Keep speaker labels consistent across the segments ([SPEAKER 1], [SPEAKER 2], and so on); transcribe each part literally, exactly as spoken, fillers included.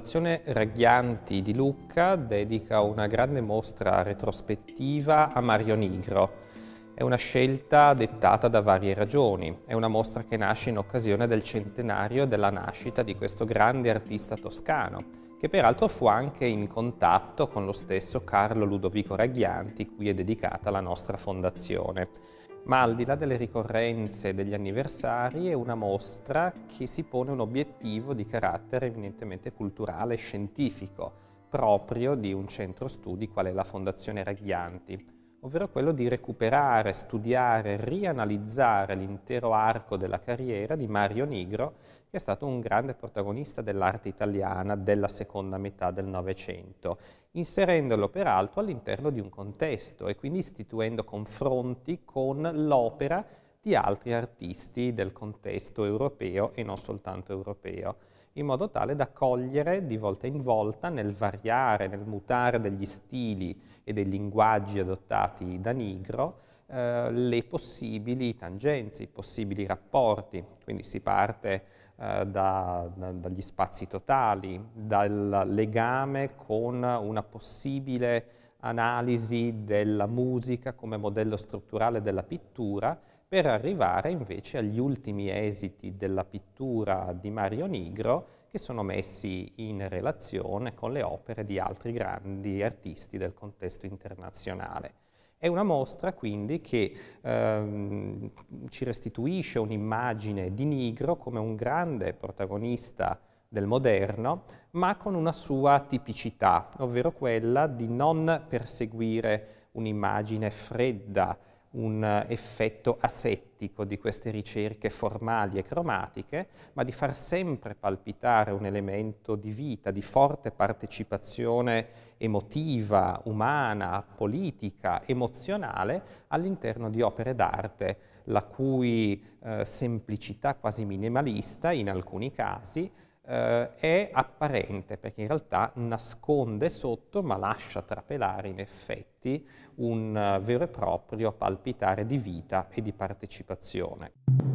[SPEAKER 1] Fondazione Raghianti di Lucca dedica una grande mostra retrospettiva a Mario Nigro. È una scelta dettata da varie ragioni. È una mostra che nasce in occasione del centenario della nascita di questo grande artista toscano, che peraltro fu anche in contatto con lo stesso Carlo Ludovico Raghianti, cui è dedicata la nostra fondazione. Ma al di là delle ricorrenze e degli anniversari è una mostra che si pone un obiettivo di carattere eminentemente culturale e scientifico, proprio di un centro studi qual è la Fondazione Raghianti, ovvero quello di recuperare, studiare, rianalizzare l'intero arco della carriera di Mario Nigro, che è stato un grande protagonista dell'arte italiana della seconda metà del Novecento, inserendolo peraltro all'interno di un contesto e quindi istituendo confronti con l'opera di altri artisti del contesto europeo e non soltanto europeo, in modo tale da cogliere di volta in volta nel variare, nel mutare degli stili e dei linguaggi adottati da Nigro eh, le possibili tangenze, i possibili rapporti. Quindi si parte eh, da, da, dagli spazi totali, dal legame con una possibile analisi della musica come modello strutturale della pittura, per arrivare invece agli ultimi esiti della pittura di Mario Nigro, che sono messi in relazione con le opere di altri grandi artisti del contesto internazionale. È una mostra quindi che ehm, ci restituisce un'immagine di Nigro come un grande protagonista del moderno, ma con una sua tipicità, ovvero quella di non perseguire un'immagine fredda, un effetto asettico di queste ricerche formali e cromatiche, ma di far sempre palpitare un elemento di vita, di forte partecipazione emotiva, umana, politica, emozionale all'interno di opere d'arte, la cui eh, semplicità quasi minimalista in alcuni casi Uh, è apparente, perché in realtà nasconde sotto, ma lascia trapelare in effetti un uh, vero e proprio palpitare di vita e di partecipazione.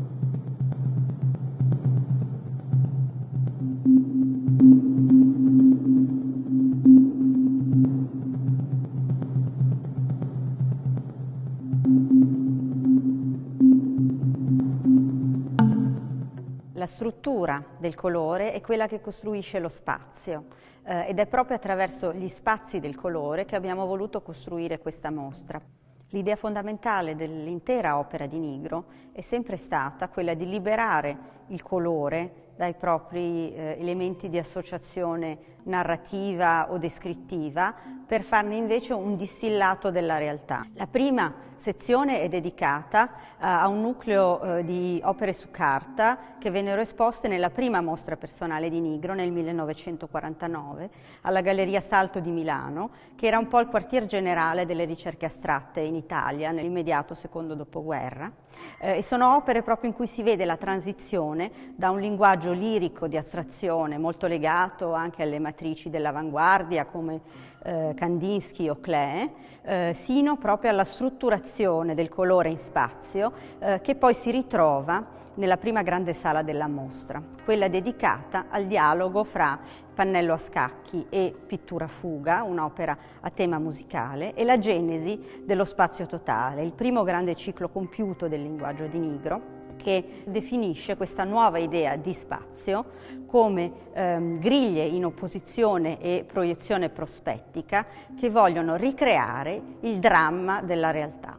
[SPEAKER 2] La struttura del colore è quella che costruisce lo spazio eh, ed è proprio attraverso gli spazi del colore che abbiamo voluto costruire questa mostra. L'idea fondamentale dell'intera opera di Nigro è sempre stata quella di liberare il colore dai propri eh, elementi di associazione narrativa o descrittiva per farne invece un distillato della realtà. La prima sezione è dedicata uh, a un nucleo uh, di opere su carta che vennero esposte nella prima mostra personale di Nigro nel millenovecentoquarantanove alla Galleria Salto di Milano, che era un po' il quartier generale delle ricerche astratte in Italia nell'immediato secondo dopoguerra. Eh, e sono opere proprio in cui si vede la transizione da un linguaggio lirico di astrazione molto legato anche alle matrici dell'avanguardia come eh, Kandinsky o Klee, eh, sino proprio alla strutturazione del colore in spazio eh, che poi si ritrova nella prima grande sala della mostra, quella dedicata al dialogo fra Pannello a scacchi e Pittura fuga, un'opera a tema musicale, e la genesi dello spazio totale, il primo grande ciclo compiuto del linguaggio di Nigro, che definisce questa nuova idea di spazio come ehm, griglie in opposizione e proiezione prospettica che vogliono ricreare il dramma della realtà.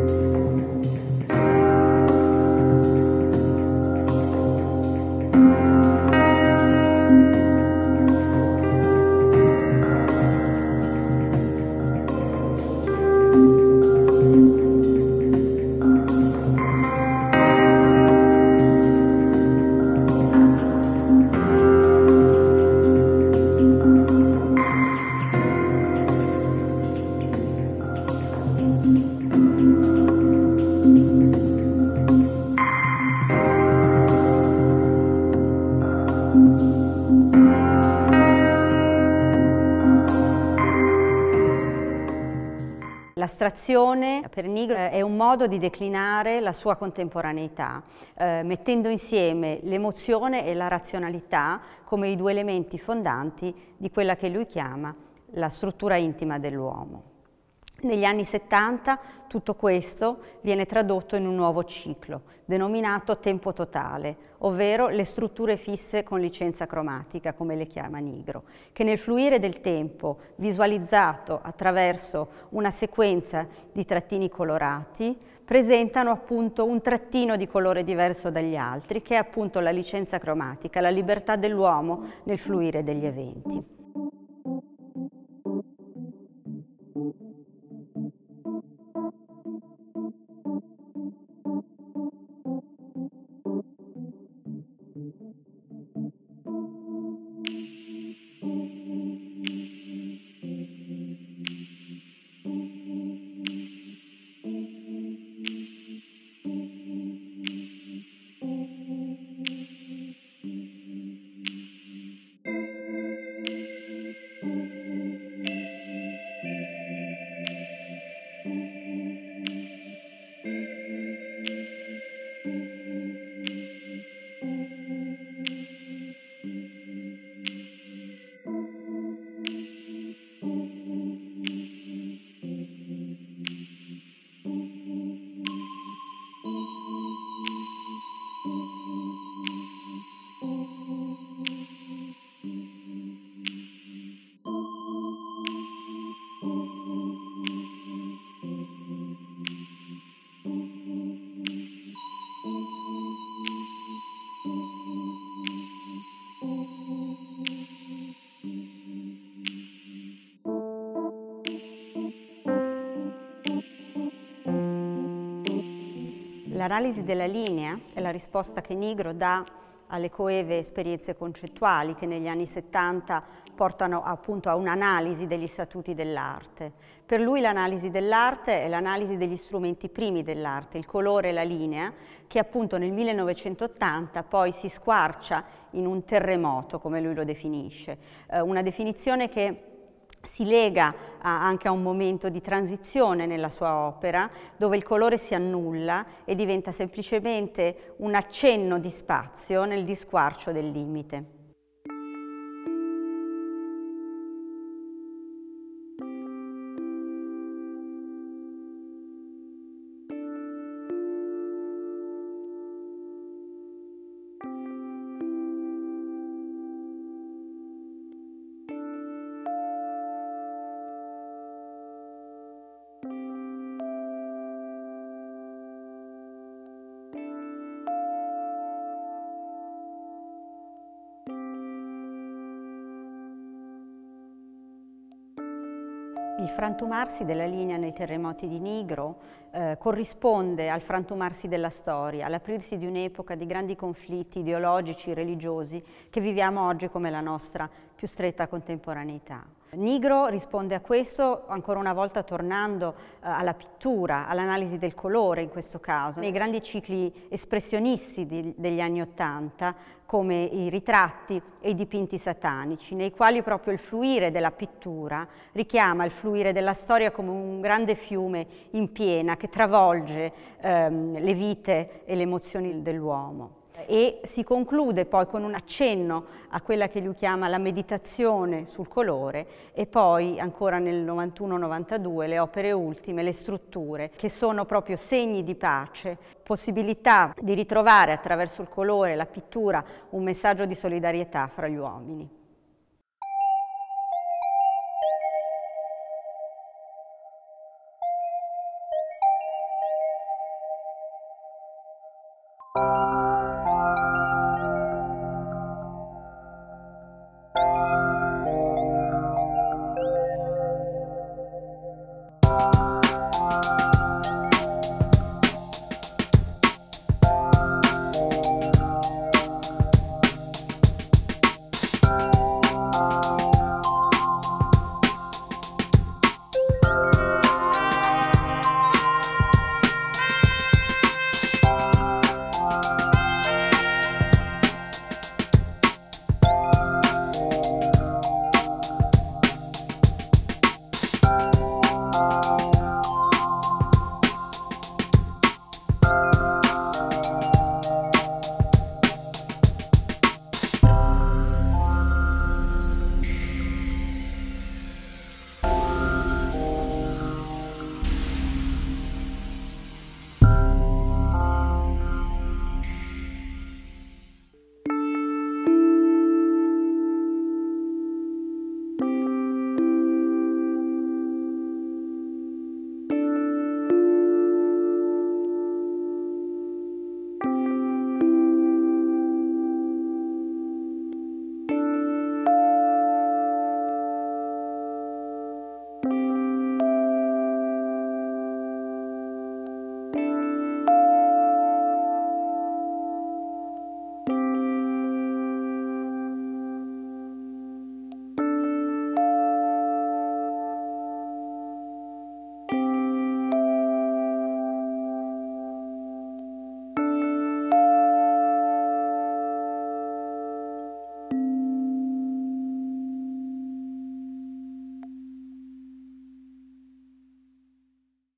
[SPEAKER 3] Thank you.
[SPEAKER 2] L'astrazione per Nigro è un modo di declinare la sua contemporaneità, eh, mettendo insieme l'emozione e la razionalità come i due elementi fondanti di quella che lui chiama la struttura intima dell'uomo. Negli anni settanta tutto questo viene tradotto in un nuovo ciclo, denominato tempo totale, ovvero le strutture fisse con licenza cromatica, come le chiama Nigro, che nel fluire del tempo, visualizzato attraverso una sequenza di trattini colorati, presentano appunto un trattino di colore diverso dagli altri, che è appunto la licenza cromatica, la libertà dell'uomo nel fluire degli eventi. L'analisi della linea è la risposta che Nigro dà alle coeve esperienze concettuali che negli anni settanta portano appunto a un'analisi degli statuti dell'arte. Per lui l'analisi dell'arte è l'analisi degli strumenti primi dell'arte, il colore e la linea, che appunto nel millenovecentottanta poi si squarcia in un terremoto, come lui lo definisce, eh, una definizione che si lega a, anche a un momento di transizione nella sua opera, dove il colore si annulla e diventa semplicemente un accenno di spazio nel disquarcio del limite. Il frantumarsi della linea nei terremoti di Nigro eh, corrisponde al frantumarsi della storia, all'aprirsi di un'epoca di grandi conflitti ideologici, religiosi, che viviamo oggi come la nostra più stretta contemporaneità. Nigro risponde a questo ancora una volta tornando eh, alla pittura, all'analisi del colore in questo caso. Nei grandi cicli espressionisti di, degli anni Ottanta, come i ritratti e i dipinti satanici, nei quali proprio il fluire della pittura richiama il fluire della storia come un grande fiume in piena che travolge ehm, le vite e le emozioni dell'uomo. E si conclude poi con un accenno a quella che lui chiama la meditazione sul colore e poi ancora nel novantuno novantadue le opere ultime, le strutture, che sono proprio segni di pace, possibilità di ritrovare attraverso il colore, la pittura, un messaggio di solidarietà fra gli uomini.